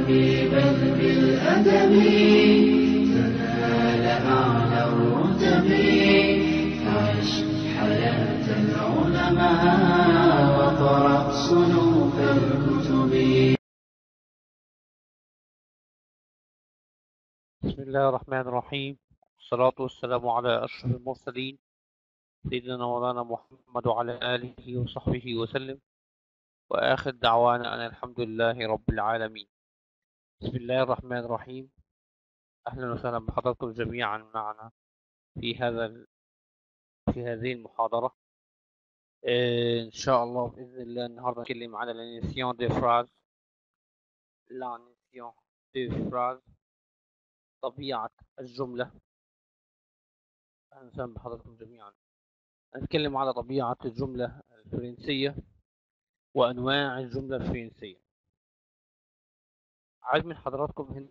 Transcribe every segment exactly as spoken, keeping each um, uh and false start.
بالقلب بل بالأدب تنال أعلى الرتب. عش حياة العلماء وقرأ صنوف الكتب. بسم الله الرحمن الرحيم، والصلاة والسلام على أشرف المرسلين سيدنا مولانا محمد وعلى آله وصحبه وسلم، وآخر دعوانا أن الحمد لله رب العالمين. بسم الله الرحمن الرحيم. أهلا وسهلا بحضراتكم جميعا معنا في هذا في هذه المحاضرة. آه، إن شاء الله بإذن الله النهاردة نتكلم على la notion de phrase la notion de phrase طبيعة الجملة. أهلا وسهلا بحضراتكم جميعا. هنتكلم على طبيعة الجملة الفرنسية وأنواع الجملة الفرنسية. عايز من حضراتكم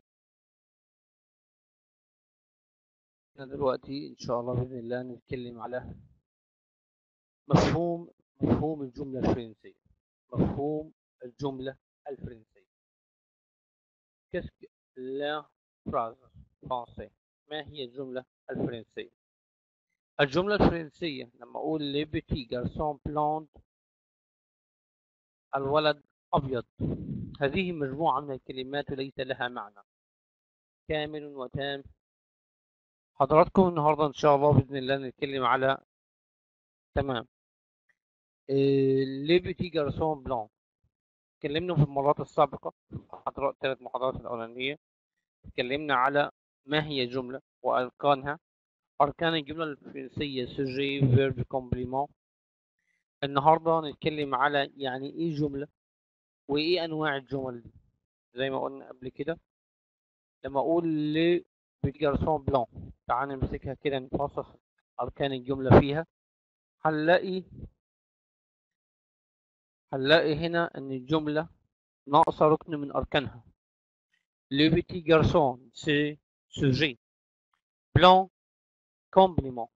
هنا دلوقتي إن شاء الله بإذن الله نتكلم على مفهوم مفهوم الجملة الفرنسية. مفهوم الجملة الفرنسية. Qu'est-ce que la phrase française؟ ما هي الجملة الفرنسية؟ الجملة الفرنسية لما أقول les petits garçons blonds، الولد أبيض، هذه مجموعة من الكلمات ليس لها معنى كامل وتام. حضراتكم النهاردة إن شاء الله بإذن الله نتكلم على تمام les petits garçons blancs. اتكلمنا في المرات السابقة في المحاضرات الثلاث محاضرات الأولانية، اتكلمنا على ما هي جملة وأركانها، أركان الجملة الفرنسية sujet verbe complément. النهاردة نتكلم على يعني إيه جملة وإيه أنواع الجمل دي. زي ما قلنا قبل كده لما أقول les petits garçons blancs، تعال نمسكها كده نفصص أركان الجملة فيها. هنلاقي هنلاقي هنا إن الجملة ناقصة ركن من أركانها. Le petit garçon c'est sujet، blanc complément.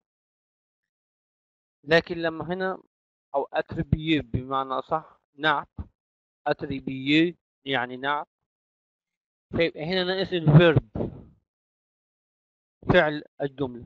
لكن لما هنا أو attribué بمعنى صح نعت، attribué يعني نعت، فيبقى هنا ناقص الفيرب فعل الجملة.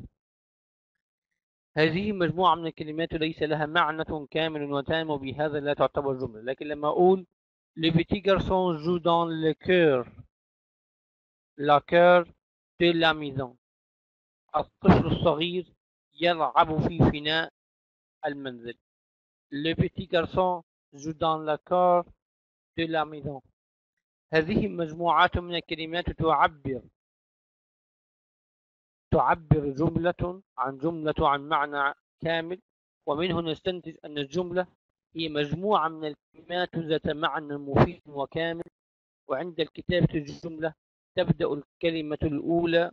هذه مجموعة من الكلمات ليس لها معنى كامل وتام، وبهذا لا تعتبر جملة. لكن لما أقول les petits garçons jouent dans le cœur la cœur de la maison، الطفل الصغير يلعب في فناء المنزل. les petits garçons jouent dans le cœur de la maison. هذه مجموعات من الكلمات تعبر تعبر جملة عن جملة عن معنى كامل، ومنه نستنتج أن الجملة هي مجموعة من الكلمات ذات معنى مفيد وكامل. وعند الكتابة الجملة تبدأ الكلمة الأولى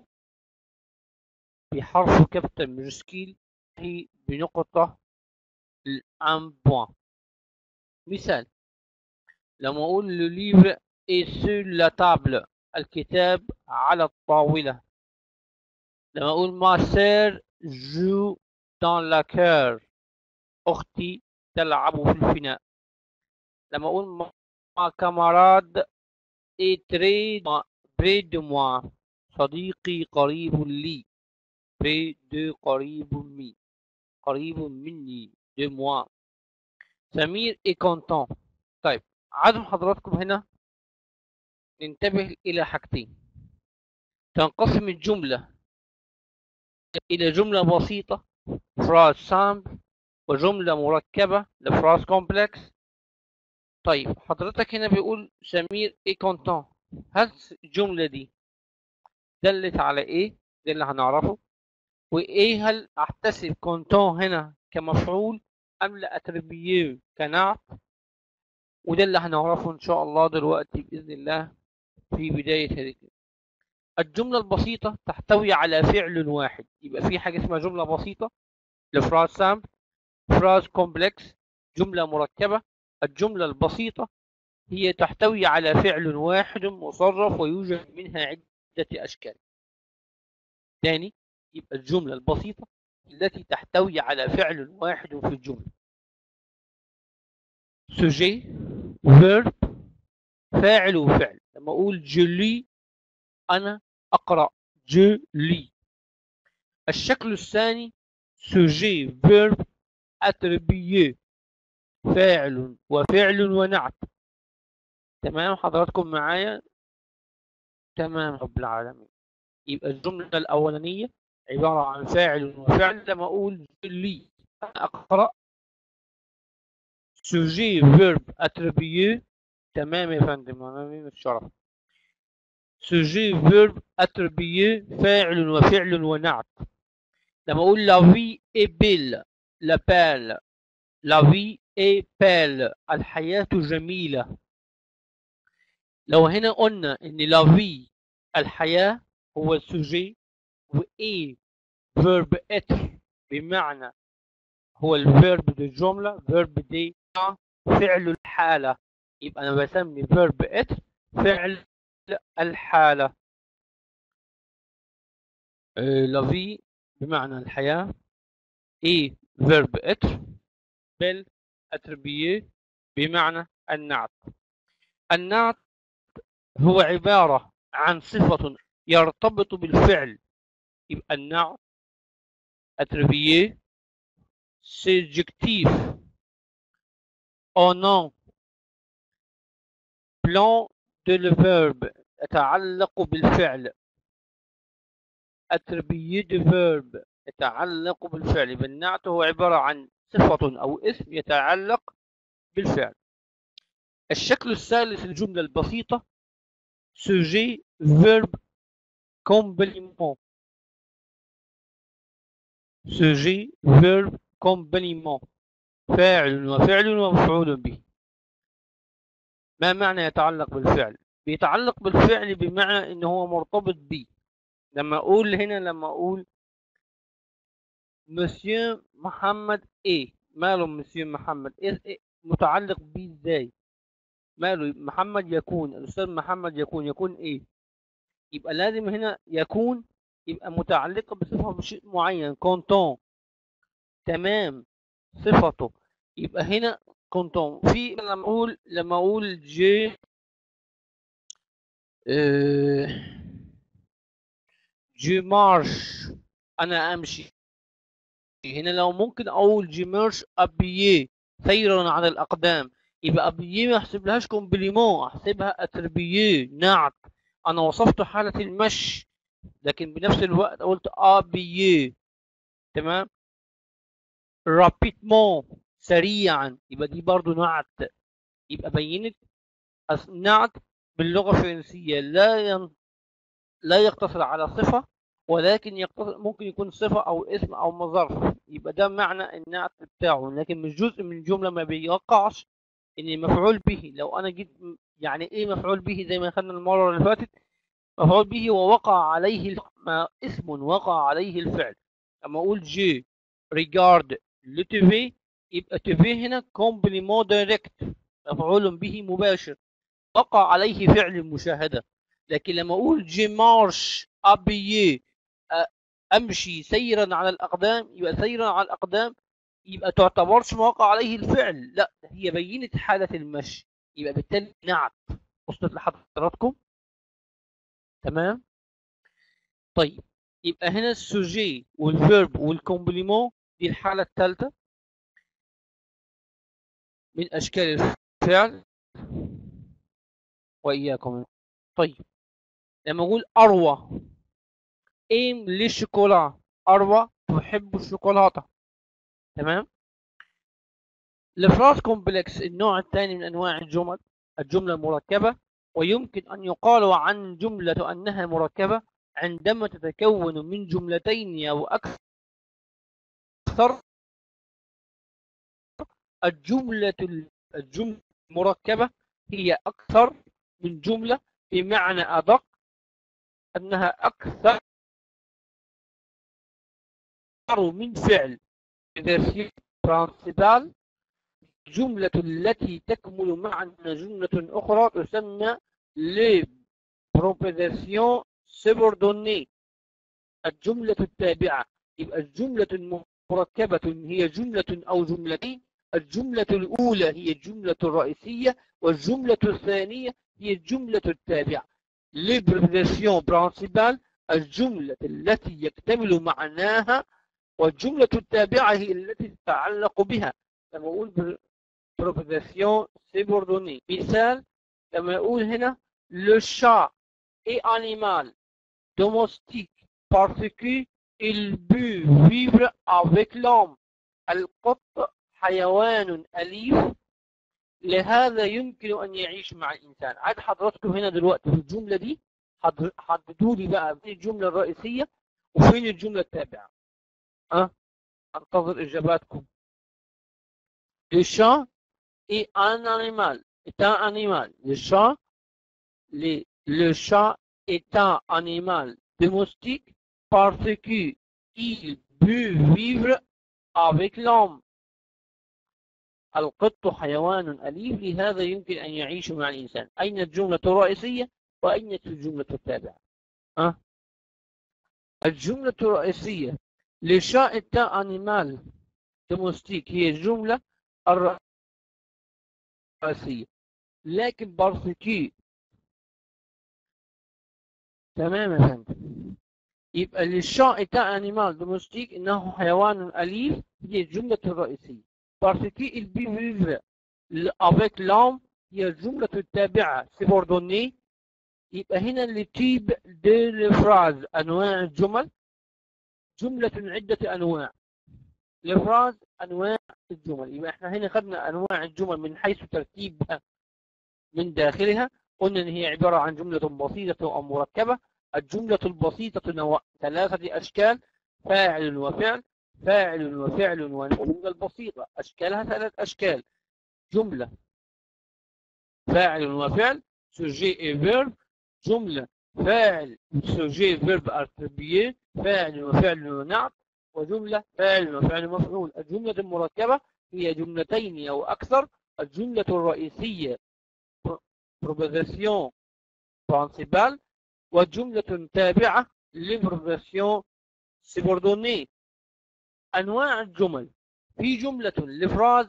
بحرف كابيتال ماجسكيل هي بنقطة un point. مثال لما أقول le livre est sur la table، الكتاب على الطاولة. لما أقول ma sœur joue dans la cour، أختي تلعب في الفناء. لما أقول ma camarade est très près de moi، صديقي قريب لي. près de قريب مني، قريب مني de moi. سمير est content. طيب عايزم حضراتكم هنا ننتبه إلى حاجتين. تنقسم الجملة إلى جملة بسيطة phrase simple، وجملة مركبة phrase complex. طيب حضرتك هنا بيقول سمير est content، هل الجملة دي دلت على إيه؟ ده اللي هنعرفه. وإيه هل أحتسب content هنا كمفعول أم لا أتربيه كنعت؟ وده اللي هنعرفه إن شاء الله دلوقتي بإذن الله في بداية هذه الجملة البسيطة. تحتوي على فعل واحد، يبقى في حاجة اسمها جملة بسيطة لفراز سامبل، فراز كومبلكس، جملة مركبة. الجملة البسيطة هي تحتوي على فعل واحد مصرف ويوجد منها عدة أشكال. ثاني يبقى الجملة البسيطة التي تحتوي على فعل واحد في الجملة. sujet verb فاعل وفعل. لما أقول جلي أنا أقرأ جلي. الشكل الثاني سوجي فيرب اتريبيي، فاعل وفعل ونعت. تمام حضراتكم معايا؟ تمام رب العالمين. يبقى الجملة الأولانية عبارة عن فاعل وفعل. لما أقول لي أنا أقرأ سوجي فيرب اتريبيي. تمام يا فندم، أنا من الشرف. سوجي فيرب اتريبيي فاعل وفعل ونعت. لما أقول la vie est belle، la belle، la vie est belle، الحياة جميلة. لو هنا قلنا إن la vie الحياة هو السوجي، وإيه فيرب être بمعنى هو الفيرب دي الجملة، فيرب دي فعل الحالة. يبقى أنا بسمي فيرب être فعل الحالة. la vie بمعنى الحياة، إيه فيرب être، بل attribué بمعنى النعت. النعت هو عبارة عن صفة يرتبط بالفعل. يبقى النعت attribué subjectif au nom plan de le verbe يتعلق بالفعل. attribué de verbe يتعلق بالفعل. بالنعت هو عبارة عن صفة أو اسم يتعلق بالفعل. الشكل الثالث الجملة البسيطة sujet verbe complément. sujet verbe complément فاعل وفعل ومفعول به. ما معنى يتعلق بالفعل؟ بيتعلق بالفعل بمعنى ان هو مرتبط به. لما اقول هنا لما اقول مسيو محمد ايه، ماله مسيو محمد ايه, إيه متعلق به ازاي؟ ماله محمد يكون، الاستاذ محمد يكون، يكون ايه؟ يبقى لازم هنا يكون يبقى متعلقه بصفه بشيء معين، كونتون. تمام صفته. يبقى هنا كونتون. في لما اقول لما اقول جي اه جي مارش انا امشي. هنا لو ممكن اقول جي مارش ابيي سيرا على الاقدام. يبقى ابيي ما احسبلهاش كومبليمون، احسبها اتربيي نعت. انا وصفت حاله المشي لكن بنفس الوقت قلت ابيي. تمام. رابيدمون سريعا، يبقى دي برضو نعت. يبقى بينت النعت باللغه الفرنسيه لا ين... لا يقتصر على صفه، ولكن يقتصر ممكن يكون صفه او اسم او مظرف. يبقى ده معنى النعت بتاعه، لكن مش جزء من الجمله. ما بيوقعش ان مفعول به. لو انا جيت يعني ايه مفعول به زي ما خدنا المره اللي فاتت؟ مفعول به ووقع عليه ما اسم وقع عليه الفعل. لما اقول جي ريجارد لو تي في، يبقى تي في هنا كومبليمون دايركت مفعول به مباشر وقع عليه فعل المشاهده. لكن لما اقول جي مارش ابيي امشي سيرا على الاقدام، يبقى سيرا على الاقدام يبقى تعتبرش ما وقع عليه الفعل، لا هي بينت حاله المشي. يبقى بالتالي نعت. وصلت لحضراتكم؟ تمام. طيب يبقى هنا السوجي والفيرب والكومبليمون دي الحالة الثالثة من أشكال الفعل وإياكم. طيب لما أقول أروى إيم للشوكولا، أروى تحب الشوكولاتة. تمام. الفراز كومبلكس النوع الثاني من أنواع الجمل، الجملة المركبة. ويمكن أن يقال عن الجملة أنها مركبة عندما تتكون من جملتين أو أكثر. الجملة الجملة المركبة هي أكثر من جملة، بمعنى أدق أنها أكثر من فعل. برانسيبال الجملة التي تكمل معنى جملة أخرى تسمى les propositions subordonnées، الجملة التابعة. يبقى الجملة المركبة هي جملة أو جملتين. الجملة الأولى هي الجملة الرئيسية، والجملة الثانية هي الجملة التابعة للبريبوزيسيون برانسيبال، الجملة التي يكتمل معناها، والجملة التابعة هي التي تتعلق بها. لما أقول بريبوزيسيون سيبوردوني، مثال لما أقول هنا le chat est animal domestique parce qu'il peut vivre avec l'homme. القط حيوان أليف لهذا يمكن أن يعيش مع الإنسان. عاد حضراتكم هنا دلوقتي في الجملة دي حددوا لي بقى فين الجملة الرئيسية وفين الجملة التابعة. أه؟ أنتظر إجاباتكم. Le chat est un animal. est un animal. Le chat, le, le chat est un animal domestique parce qu'il peut vivre avec l'homme. القط حيوان أليف لهذا يمكن أن يعيش مع الإنسان. أين الجملة الرئيسية وأين الجملة التابعة؟ أه؟ الجملة الرئيسية le chat est un animal domestique هي الجملة الرئيسية، لكن بارسكي تمام يا فندم. يبقى le chat est un animal domestique إنه حيوان أليف هي الجملة الرئيسية. parce qu'il peut vivre avec l'homme هي الجملة التابعة subordonnée. يبقى هنا اللي تيب دي الفراز أنواع الجمل، جملة عدة أنواع. الفراز أنواع الجمل. يبقى احنا هنا خدنا أنواع الجمل من حيث ترتيبها من داخلها. قلنا إن هي عبارة عن جملة بسيطة أو مركبة. الجملة البسيطة نوع ثلاثة أشكال: فاعل وفعل، فاعل وفعل. والجملة البسيطة أشكالها ثلاث أشكال: جملة فاعل وفعل sujet et verbe، جملة فاعل sujet verbe attribué فاعل وفعل ونعت، وجملة فاعل وفعل مفعول. الجملة المركبة هي جملتين أو أكثر. الجملة الرئيسية proposition principale، والجملة تابعة للبروبوزيسيون subordonnée. أنواع الجمل: في جملة لفراز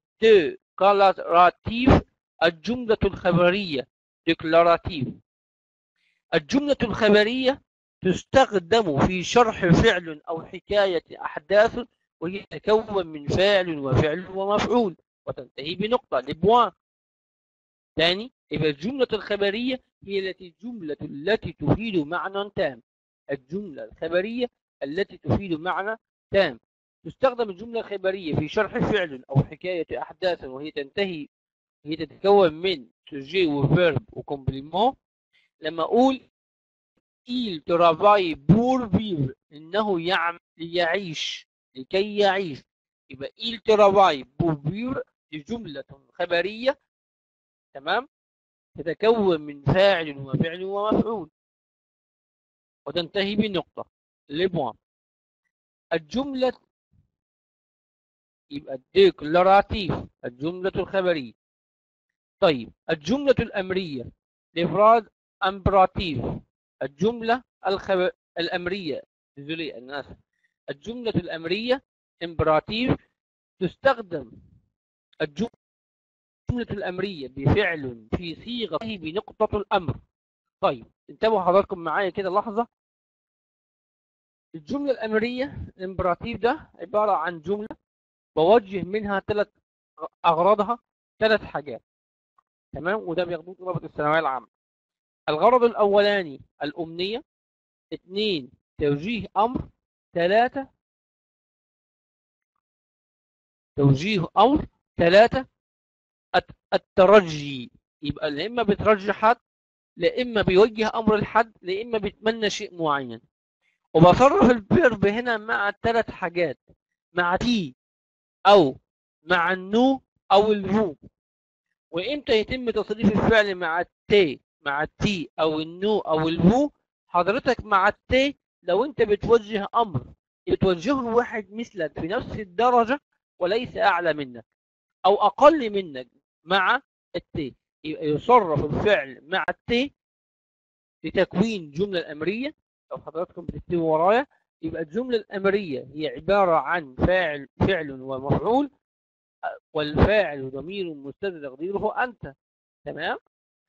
déclarative، الجملة الخبرية déclarative. الجملة الخبرية تستخدم في شرح فعل أو حكاية أحداث، وهي تتكون من فاعل وفعل ومفعول وتنتهي بنقطة لبوان. ثاني، يبقى الجملة الخبرية هي التي الجملة التي تفيد معنى تام. الجملة الخبرية التي تفيد معنى تام. تستخدم الجملة الخبرية في شرح فعل أو حكاية أحداث، وهي تنتهي هي تتكون من sujet وverb وcomplément. لما أقول il travaille pour vivre إنه يعمل ليعيش لكي يعيش، يبقى il travaille pour vivre دي جملة خبرية تمام، تتكون من فاعل وفعل ومفعول وتنتهي بنقطة لبوان. الجملة يبقى ديكلاراتيف الجملة الخبرية. طيب الجملة الأمرية لإفراد امبراتيف الجملة الخب... الأمرية ديزولي الناس الجملة الأمرية امبراتيف تستخدم الجملة الأمرية بفعل في صيغة بنقطة الأمر. طيب انتبهوا حضراتكم معايا كده لحظة. الجملة الأمرية الامبراتيف ده عبارة عن جملة بوجه منها ثلاث أغراضها ثلاث حاجات تمام، وده بياخدوه طلبة الثانوية العامة. الغرض الأولاني الأمنية، اثنين توجيه أمر، ثلاثة توجيه أمر، ثلاثة الترجي. يبقى لا إما بترجي حد، لا إما بيوجه أمر لحد، لا إما بيتمنى شيء معين. وبصرف الفيرب هنا مع الثلاث حاجات، مع تي أو مع النو أو الفو. وإمتى يتم تصريف الفعل مع التي مع التي أو النو أو الفو؟ حضرتك مع التي لو أنت بتوجه أمر بتوجهه لواحد مثلك في نفس الدرجة وليس أعلى منك أو أقل منك مع التي، يبقى يصرف الفعل مع التي لتكوين جملة الأمرية. لو حضراتكم بتكتبوا ورايا يبقى الجملة الأمرية هي عبارة عن فاعل فعل ومفعول، والفاعل ضمير مستتر تقديره أنت. تمام؟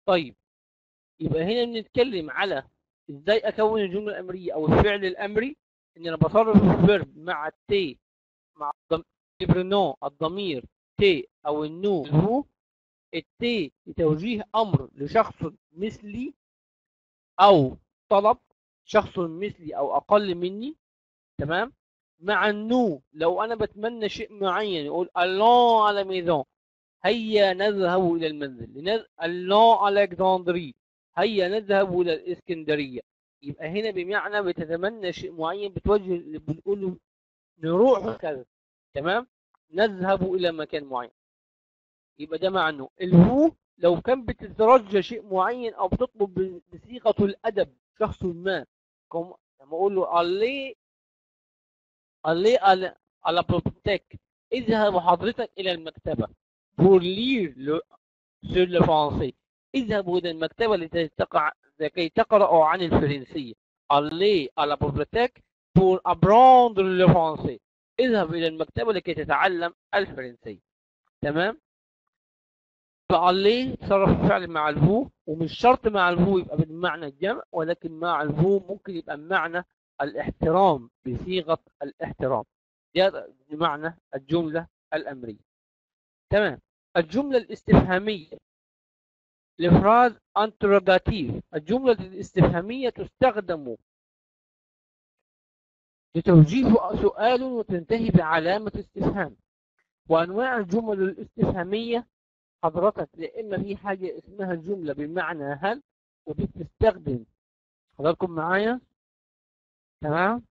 طيب يبقى هنا بنتكلم على ازاي اكون الجمله الامريه او الفعل الامري، ان انا بصرف الفيرب مع التي، مع البرونون الضمير تي او النو هو، التي لتوجيه امر لشخص مثلي او طلب شخص مثلي او اقل مني، تمام. مع النو لو انا بتمنى شيء معين يقول allons على ميزون، هيا نذهب الى المنزل، allons الكسندري، هيا نذهب الى الاسكندريه. يبقى هنا بمعنى بتتمنى شيء معين، بتوجه بتقول له نروح كذا، تمام، نذهب الى مكان معين. يبقى ده معنى الهو لو كان بتترجى شيء معين او بتطلب بصيغه الادب شخص ما، كم لما اقول له allez allez على على بروبتك، اذهب حضرتك الى المكتبه pour lire le sur le français، اذهبوا الى المكتبه لكي تقرا لكي تقرأوا عن الفرنسيه. allez à la bibliothèque pour apprendre le français، اذهب الى المكتبه لكي تتعلم الفرنسيه، تمام. فاللي تصرف فعل مع الهو، ومش شرط مع الهو يبقى بمعنى الجمع، ولكن مع الهو ممكن يبقى بمعنى الاحترام بصيغة الاحترام. ده بمعنى الجملة الأمرية، تمام. الجملة الاستفهامية الفراز انتروجاتيف، الجملة الاستفهامية تستخدم لتوجيه سؤال وتنتهي بعلامة استفهام. وأنواع الجمل الاستفهامية حضرتك، يا اما في حاجه اسمها الجمله بمعنى هل، ودي بتستخدم حضراتكم معايا، تمام.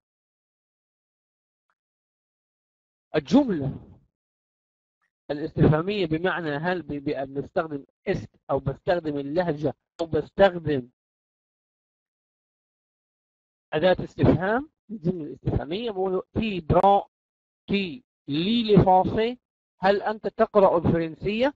الجمله الاستفهاميه بمعنى هل بيبقى بنستخدم اسك او بستخدم اللهجه او بستخدم اداه استفهام. الجمله الاستفهاميه بقول تي بران تي لي لي فرونسي، هل انت تقرا الفرنسيه؟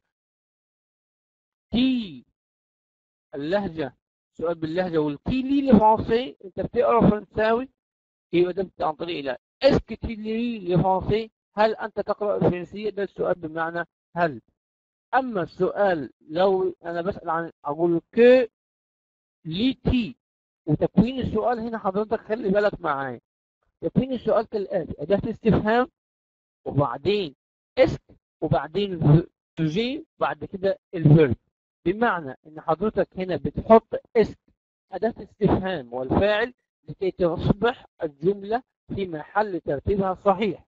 تي اللهجه، سؤال باللهجه، والتي لي لي فرونسي انت بتقرا فرنساوي، يبقى ده عن طريق لا. اسك تي لي لي فرونسي، هل انت تقرا الفرنسيه؟ ده السؤال بمعنى هل. اما السؤال لو انا بسال عن اقول كو لي تي، وتكوين السؤال هنا حضرتك خلي بالك معايا، تكوين السؤال كالاتي: اداه استفهام، وبعدين اسك، وبعدين سوجي، بعد كده الفيرب. بمعنى ان حضرتك هنا بتحط اسك اداه استفهام والفاعل لكي تصبح الجمله في محل ترتيبها صحيح.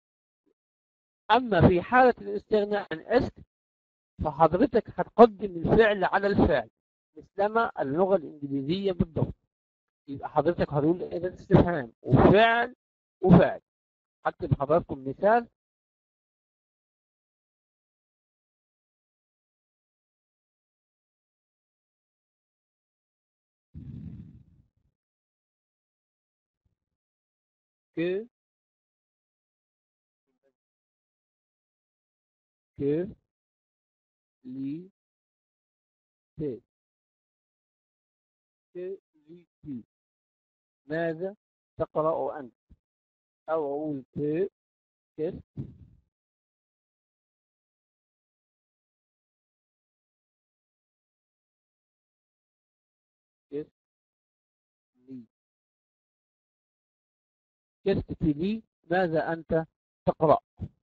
اما في حاله الاستغناء عن اسك فحضرتك هتقدم الفعل على الفاعل مثلما اللغه الانجليزيه بالضبط. يبقى حضرتك هتقول اداه استفهام وفعل وفاعل. هكتب لحضراتكم مثال: que que li te que li tu، ماذا تقرأ أنت؟ أو أقول que qu'est-ce qu'est-ce li qu'est-ce que tu lis، ماذا أنت تقرأ،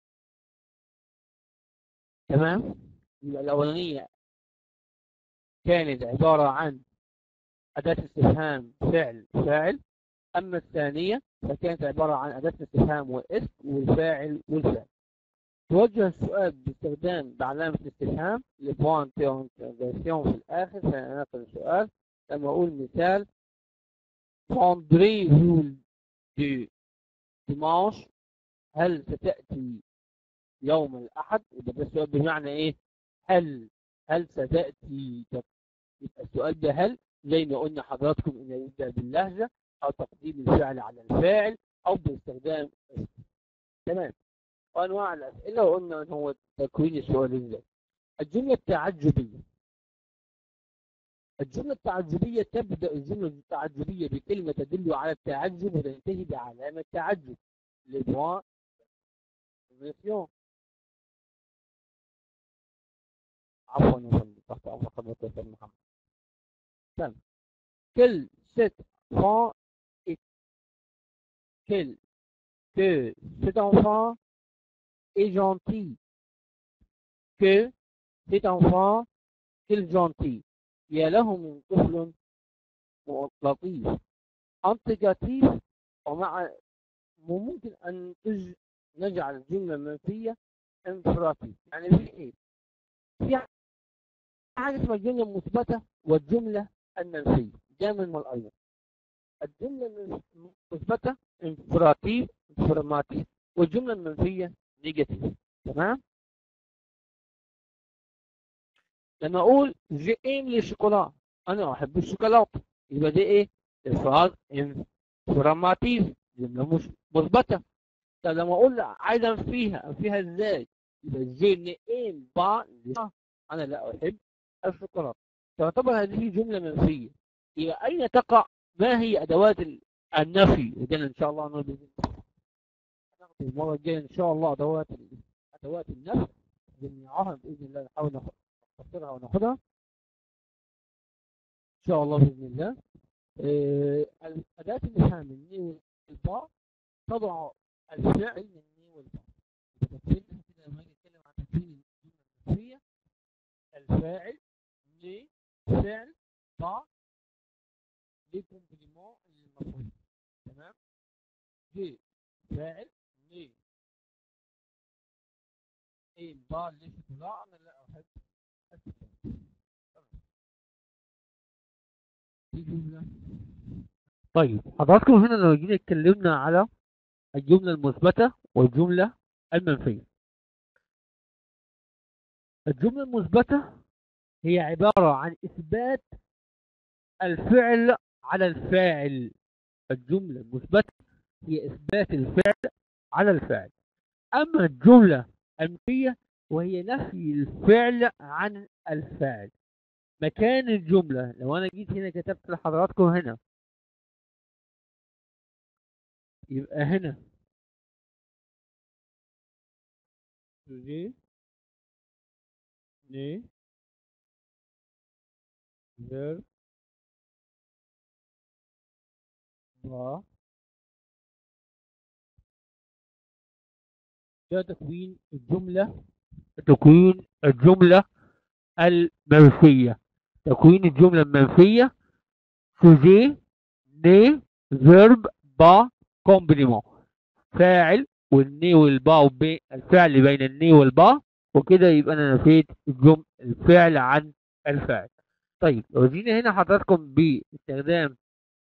تمام. يبقى الأولانية كانت عبارة عن أداة استفهام فعل فاعل، أما الثانية فكانت عبارة عن أداة استفهام واسم والفاعل والفعل. توجه السؤال باستخدام بعلامة الاستفهام لبوان تيرونتيغاسيون في الآخر فنناقش السؤال. لما أقول مثال: prendrez-vous du dimanche، هل ستأتي يوم الأحد؟ يبقى ده السؤال بمعنى إيه؟ هل هل ستأتي؟ يبقى السؤال ده هل، زي ما قلنا حضراتكم إنه يبدأ باللهجة أو تقديم الفعل على الفاعل أو باستخدام اسم، تمام. وأنواع الأسئلة وقلنا إن هو تكوين السؤال إزاي. الجملة التعجبية، الجملة التعجبية تبدأ الجملة التعجبية بكلمة تدل على التعجب وتنتهي بعلامة تعجب. لبوان عفوا يا فندم، تحت أمر حضرتك يا محمد. تمام. quel cet enfant est quel que cet enfant est gentil que cet enfant est gentil يا له من طفل لطيف. انتجاتيف ومع ممكن ان تج... نجعل جمله منفيه انفراديه. يعني في ايه؟ في حاجه اسمها الجمله المثبته والجمله المنفيه دائما وايضا. الجمله المثبته انفراديه انفورماتيف والجمله المنفيه نيجاتيف. تمام. لما اقول جي ام لي شوكولا انا احب الشوكولاته يبقى دي ايه؟ افراد انفورماتيف جمله مش مثبته. طب لما اقول عايز انفيها انفيها ازاي؟ يبقى جي نيم با انا لا احب الشوكولاته. تعتبر هذه جمله منفيه. يبقى اين تقع؟ ما هي ادوات النفي؟ وده ان شاء الله ناخد المره الجايه ان شاء الله ادوات ادوات النفي جميعها باذن الله نحاول نفسرها وناخدها ان شاء الله باذن الله. آه، اداه الافهام الني والباء تضع الفعل من الني والباء. تفصيلها كده لما نيجي نتكلم عن تكوين الجمله النفسيه الفاعل ني فعل با لي كومبليمون المفعول. تمام. جي فاعل ني اي با لي شوكولا انا لا احب الشوكولا. دي جمله. طيب حضراتكم هنا لو جينا اتكلمنا على الجمله المثبته والجمله المنفيه. الجمله المثبته هي عباره عن اثبات الفعل على الفاعل. الجملة المثبتة هي إثبات الفعل على الفاعل. أما الجملة المنفية وهي نفي الفعل عن الفاعل. مكان الجملة لو أنا جيت هنا كتبت لحضراتكم هنا يبقى هنا جي ني فير با ده تكوين الجملة تكوين الجملة المنفية. تكوين الجملة المنفية سوجي ني فيرب با كومبليمون. فاعل والني والبا وبين الفعل بين الني والبا وكده يبقى انا نفيت الجمل الفعل عن الفاعل. طيب لو جينا هنا حضراتكم باستخدام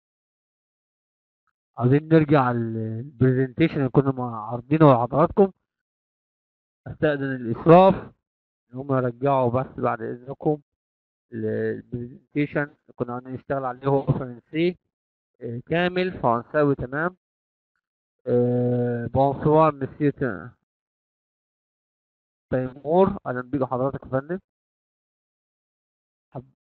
عايزين نرجع البرزنتيشن اللي كنا عارضينه لحضراتكم. استأذن الإسراف ان هم يرجعوا بس بعد اذنكم البرزنتيشن اللي كنا هنشتغل عليه هو فرنسي آه، كامل فرنساوي تمام. آه، بونسوار مسيو تيمور اهلا بيك حضرتك يا فندم. حب-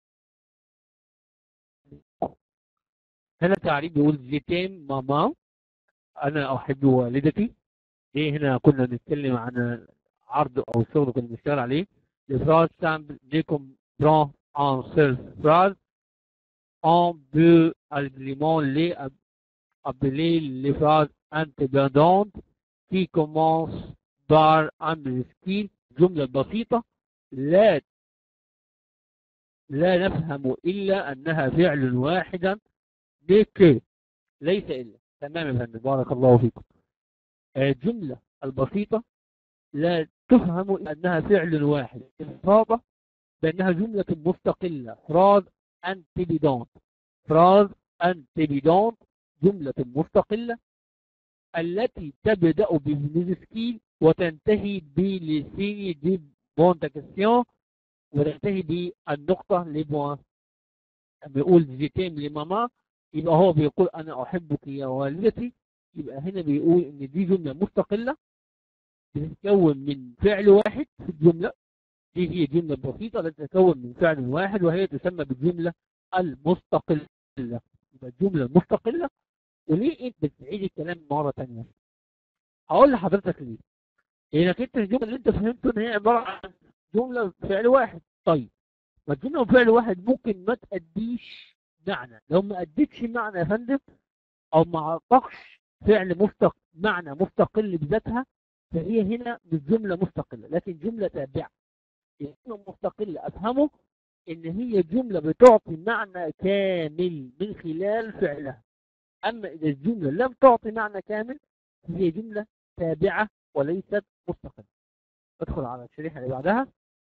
هنا تعريف بيقول جيتيم ماما انا احب والدتي. دي هنا كنا بنتكلم عن عرض او شغل كنا بنشتغل عليه. الفراز سامبل ديكم بران ان سيلف فراز on peut également les appeler les phrases indépendantes qui commencent par un مسكين. جملة بسيطة لا لا نفهم إلا أنها فعل واحدا بك ليس إلا. تمام يا فندم بارك الله فيكم. الجملة البسيطة لا تفهم إلا أنها فعل واحد إفاضة بأنها جملة مستقلة. فراز انتبيدونت فراز انتبيدونت جملة مستقلة التي تبدأ بمسكين وتنتهي بلسيني دي بونتاكسيون وتنتهي بالنقطة لبوان. لما يقول جيتيم لماما يبقى هو بيقول أنا أحبك يا والدتي. يبقى هنا بيقول إن دي جملة مستقلة بتتكون من فعل واحد في الجملة. دي هي جملة بسيطة التي تتكون من فعل واحد وهي تسمى بالجملة المستقلة. يبقى الجملة المستقلة. وليه انت بتعيد الكلام مرة تانية؟ هقول لحضرتك ليه. لانك انت الجملة اللي انت فهمته ان هي عبارة عن جملة فعل واحد. طيب والجملة وفعل واحد ممكن ما تأديش معنى. لو ما أديتش معنى يا فندم أو ما عطاكش فعل مفتق معنى مستقل بذاتها، فهي هنا مش جملة مستقلة لكن جملة تابعة. الجملة مستقلة أفهمه إن هي جملة بتعطي معنى كامل من خلال فعلها. أما إذا الجملة لم تعطي معنى كامل فهي جملة تابعة وليست مستقلة. ادخل على الشريحة اللي بعدها.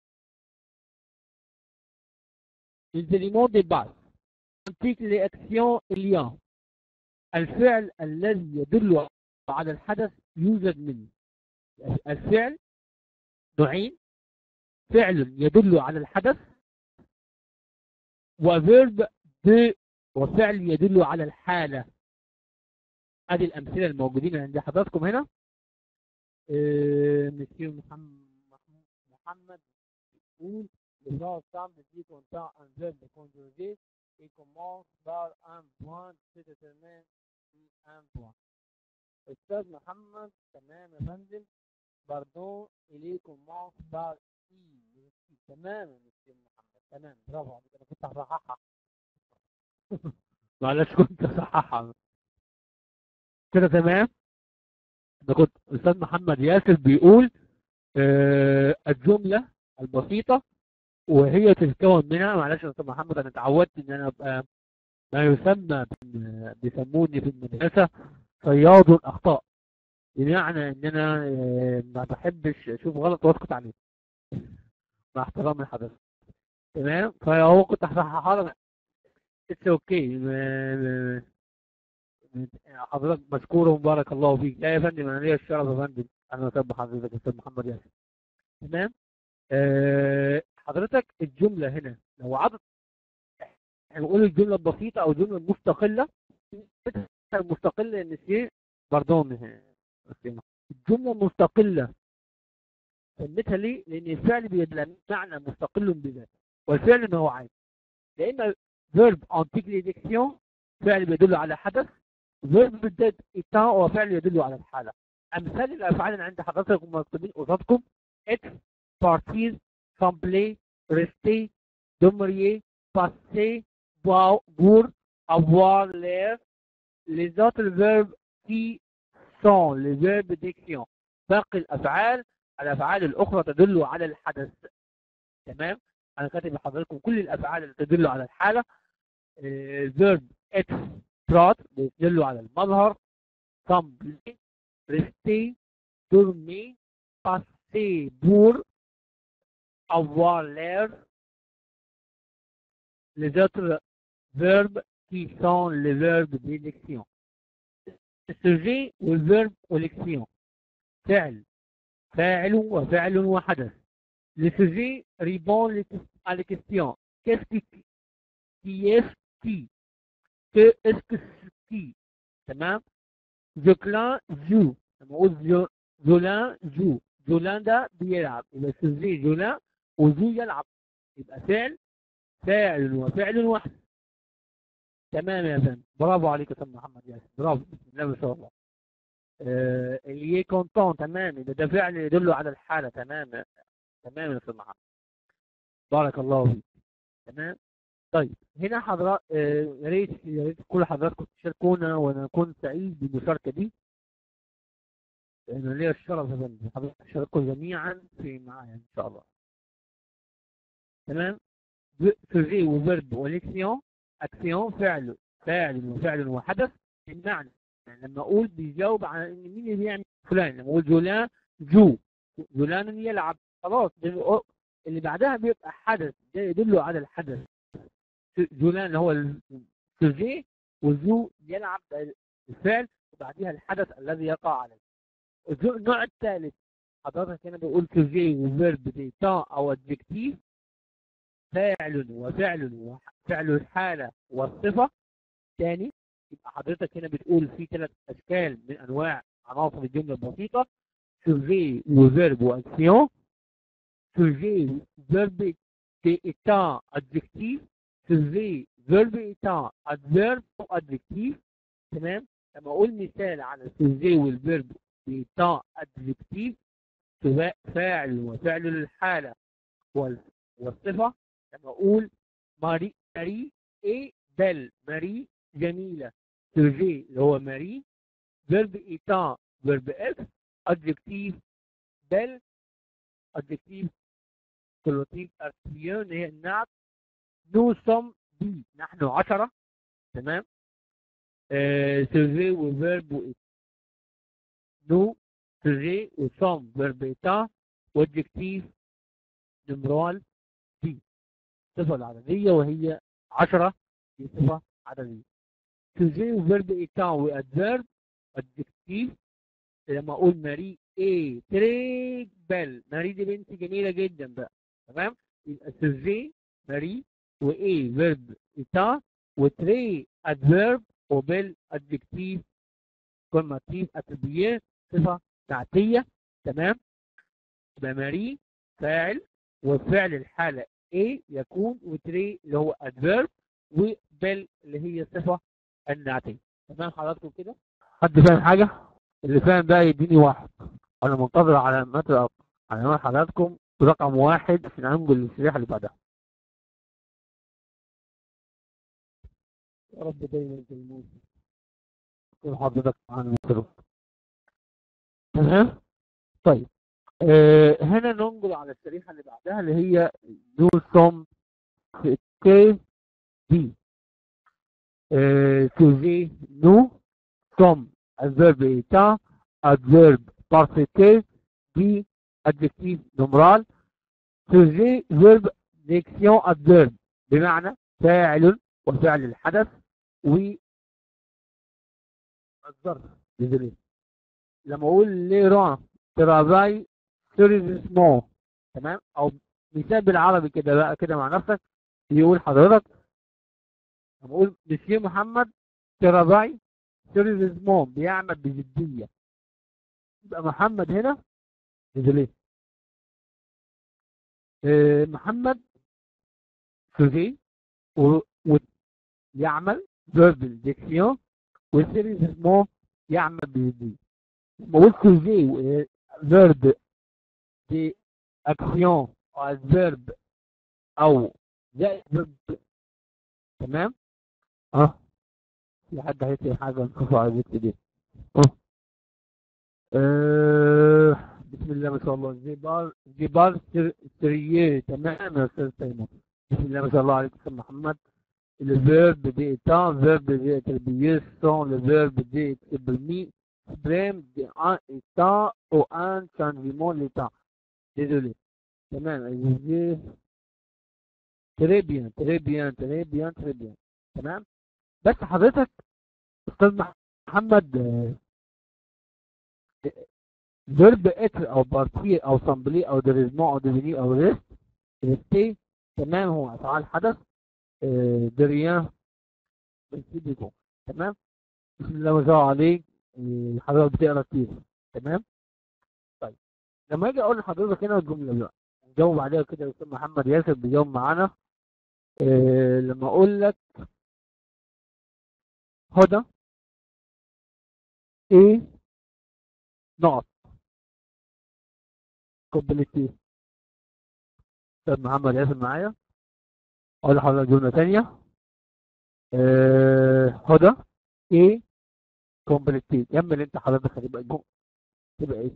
Les éléments de base impliquent les actions il y a. الفعل الذي يدل على الحدث يوجد منه. الفعل نوعين: فعل يدل على الحدث وفيرب دو وفعل يدل على الحالة. هذه الأمثلة الموجودين عند حضراتكم هنا. مسيو محمد محمد يقول le genre semble dit content un verbe conjugué et commence par un point se détermine un point. أستاذ محمد تمام يا فندم. باردون إليه commence par i. تمام يا مسيو محمد تمام برافو عليك. أنا كنت هصححها معلش كنت هصححها كده تمام. أنا كنت أستاذ محمد ياسر بيقول آه الجملة البسيطة وهي تتكون منها. معلش يا استاذ محمد انا اتعودت ان انا ابقى ما يسمى بيسموني في المدرسه صياد الاخطاء، بمعنى ان انا ما بحبش اشوف غلط واسكت عليه مع احترام لحضرتك. تمام. فهو كنت هصححها لك. اتس اوكي. حضرتك مشكور وبارك الله فيك. لا يا فندم انا ليا الشرف يا فندم انا اسبح حضرتك يا استاذ محمد ياسر. تمام. أه حضرتك الجملة هنا لو عدد احنا بنقول الجملة البسيطة او الجملة المستقلة. المستقلة ان شيء باردون الجملة المستقلة سميتها ليه؟ لان الفعل بيدل معنى مستقل بذاته والفعل نوعين: يا اما فيرب انتيك ليديكسيون فعل بيدل على حدث، فيرب ديت ايتان وفعل يدل على الحالة. امثال الافعال اللي عند حضرتك مكتوبين قصادكم: اكس partir, sembler, rester, demeurer, passer, pour, avoir l'air. Les autres verbes qui sont les verbes d'action. باقي الأفعال الأفعال الأخرى تدل على الحدث. تمام. أنا كاتب لحضراتكم كل الأفعال اللي تدل على الحالة. verb être برات بيدل على المظهر. sembler, rester, dormir, passer, pour, avoir l'air. Les autres verbes qui sont les verbes d'élection. السوجي والverbe والaction. فعل فاعل وفعل وحدث. Le sujet répond à la question: qu'est-ce qui qui est qui que est-ce que qui. تمام. Joclin joue. لما اقول جولان جو جولان ده بيلعب يبقى السوجي جولان وزو يلعب يبقى فعل فاعل وفعل واحد. تمام يا فندم. برافو عليك يا استاذ محمد ياسر. برافو بسم الله ما شاء الله. آه اللي هي كونتون. تمام. يبقى ده فعل يدل على الحاله. تمام تمام يا استاذ محمد بارك الله فيك. تمام. طيب هنا حضرات آه يا ريت يا ريت كل حضراتكم تشاركونا وانا كنت سعيد بالمشاركه دي. انا ليا الشرف يا فندم حضرتك تشاركوا جميعا في معايا ان شاء الله. تمام. سوجي وفيرب والاكسيون. اكسيون فعل فاعل وفعل وحدث. بمعنى يعني لما اقول بيجاوب على ان مين اللي بيعمل فلان. لما اقول جولان جو جولان يلعب خلاص اللي بعدها بيبقى حدث ده يدل على الحدث. جولان اللي هو السوجي وجو يلعب الفعل وبعدها الحدث الذي يقع عليه. النوع الثالث حضرتك هنا بقول سوجي وفيرب ديتان او ادجكتيف فاعل وفعل وفعل الحالة والصفة. ثاني يبقى حضرتك هنا بتقول في ثلاث أشكال من أنواع عناصر الجملة البسيطة: سوجي وفيرب وأكسيون. سوجي فيرب إيتان أدجكتيف. سوجي فيرب إيتان أدفيرب أو أدجكتيف. تمام. لما أقول مثال على السوجي والفيرب إيتان أدجكتيف سواء فاعل وفعل الحالة والصفة لما اقول ماري ماري ايه بيل، ماري جميله. سوجي اللي هو ماري، فيرب ايتان فيرب اف، ادجكتيف بيل ادجكتيف كلوتيف ارتيون هي النعت. نو سم بي نحن عشرة. تمام. آه سوجي وفيرب نو، سوجي وسم فيرب ايتان، وادجكتيف نمرال دي الصفة العددية وهي عشرة، دي صفة عددية. سوجي وفيرب ايتان وادفيرب ادجكتيف. لما اقول ماري ايه تري بيل، ماري دي بنت جميلة جدا بقى. تمام. يبقى سوجي ماري، وايه فيرب ايتان، وتري ادفيرب، وبيل ادجكتيف كوماتيف اتريبييه صفة ذاتية. تمام. يبقى ماري فاعل، وفعل الحالة ايه يكون، وتري اللي هو ادفيرب، وبيل اللي هي صفة النعتية. تمام حضراتكم كده؟ حد فاهم حاجة؟ اللي فاهم بقى يديني واحد. انا منتظر علامات الأرقام، علامات حضراتكم رقم واحد عشان انقل للشريحة اللي بعدها. يا رب دايما تلموذ يكون حضرتك معانا مصروف. تمام؟ طيب. آه هنا ننقل على الشريحة اللي بعدها اللي هي دو سوم كي دي. آه سوجي نو، سوم الفيرب ايتا، adverb participe دي adjectif نمرال. سوجي فيرب ديكسيون adverb بمعنى فاعل وفعل الحدث والظرف. désolé. لما اقول ليران ترافاي سيريزمون، تمام، او مثال بالعربي كده بقى كده مع نفسك يقول حضرتك لما اقول مسيو محمد ترافاي سيريزمون بيعمل بجديه، يبقى محمد هنا désolé. آه محمد سوجي ويعمل فيربال ديكسيون، والسيريزمون يعمل بجديه. لما اقول سوجي فيرب دي اكسيون او فيرب او زائد فيرب. تمام. اه في حد هيكتب حاجه نشوفها على البيت دي. اه آه، بسم الله ما شاء الله. جبار جبار سر... سريه. تمام يا استاذ تيمور. بسم الله ما شاء الله عليك استاذ محمد. Le verbe d'étant, verbe d'attribuer sont le verbe d'exprimer exprime un état ou un changement d'état. Désolé. تمام. très bien très bien très bien très bien. تمام. بس حضرتك استاذ محمد فيرب اتر او بارتير او سامبلي او ديريزمون او ديفيني او ريست ريستي. تمام. هو افعال حدث دريان بيكون. تمام. بسم الله ما شاء الله عليك. آه، حضرتك بتقرا كتير. تمام. طيب لما اجي اقول لحضرتك هنا الجمله بقى نجاوب عليها كده. الاستاذ محمد ياسر بيجاوب معانا. آه لما اقول لك هدى ايه نقط كومبليتي. استاذ محمد ياسر معايا. اقول لحضرتك جمله ثانيه. آه هدى ايه كومبليتي. كمل انت حضرتك. هتبقى الجمله تبقى ايه؟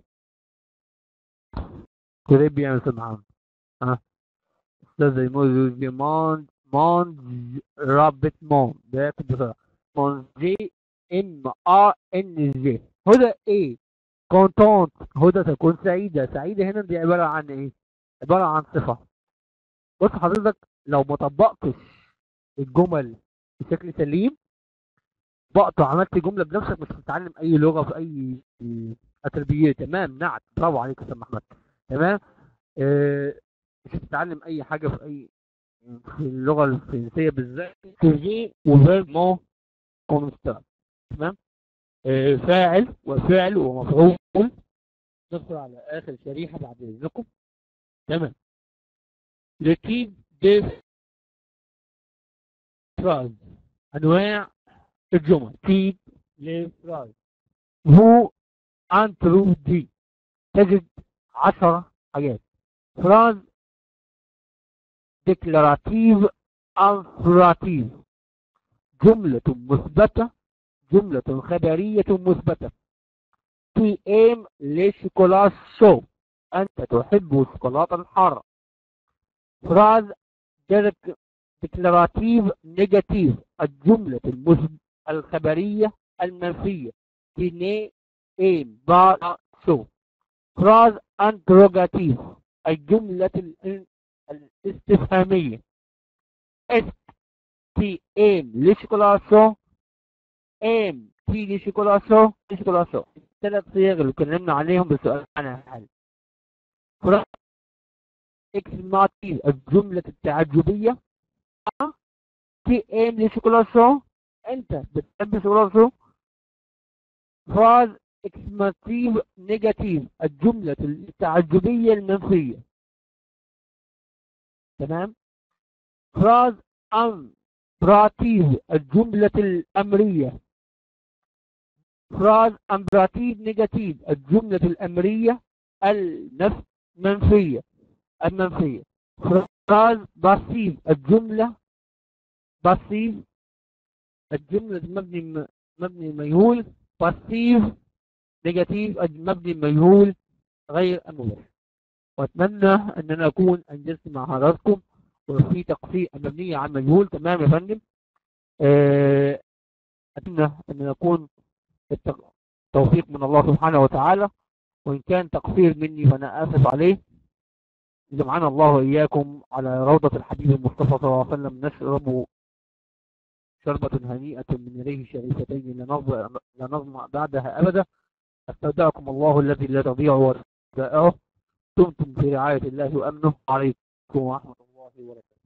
كريبي يا استاذ محمد. ها استاذ ايموز موند موند رابط موند ده بسرعه. مونجي ام ار ان جي. هدى ايه كونتونت. هدى تكون سعيده. سعيده هنا دي عباره عن ايه؟ عباره عن صفه. بص حضرتك لو ما طبقتش الجمل بشكل سليم، بقطع عملت جمله بنفسك مش هتتعلم اي لغه في اي اتربيه. تمام. نعم برافو عليك يا استاذ محمد. تمام. آه مش هتتعلم اي حاجه في اي في اللغه الفرنسيه بالذات. سوجي وفيرب مو كونستانت. تمام. آه فاعل وفعل ومفعول. ندخل على اخر شريحه بعد اذنكم. تمام. لتيب دي فراز انواع الجمل. تيب لي فراز هو انترو دي تجد عشرة حاجات. فراز declarative imperative، جملة مثبتة، جملة خبرية مثبتة. تي ام لشوكولا شو، أنت تحب الشوكولاتة الحارة. فراز declarative negative، الجملة المثبتة الخبرية المنفية. تي ام با شو. فراز interrogative، الجملة الاستفهامية. اس تي ام لشوكولاتة، ام تي لشوكولاتة، شوكولاتة. الثلاث صيغ اللي اتكلمنا عليهم بسؤال عن الحل. فراز اكسماتيف، الجملة التعجبية. تي ام لشوكولاتة، انت بتحب شوكولاتة. فراز اكسماتيف نيجاتيف، الجملة التعجبية المنفية. تمام. فراز امبراتيف، الجملة الأمرية. فراز امبراتيف نيجاتيف، الجملة الأمرية النفس منفية المنفية. فراز باسيف، الجملة باسيف، الجملة مبني مبني مجهول. باسيف نيجاتيف، المبني مجهول غير المباشر. واتمنى ان انا اكون انجزت مع حضراتكم وفي تقصير مبنية على مجهول. تمام يا فندم. آه، اتمنى ان يكون التوفيق من الله سبحانه وتعالى، وان كان تقصير مني فانا اسف عليه. جمعنا الله واياكم على روضة الحبيب المصطفى صلى الله عليه وسلم، نشرب شربة هنيئة من يديه الشريفتين لا نظمأ بعدها ابدا. استودعكم الله الذي لا تضيع ودائعه. دمتم في رعاية الله وامنه. عليكم ورحمة الله وبركاته.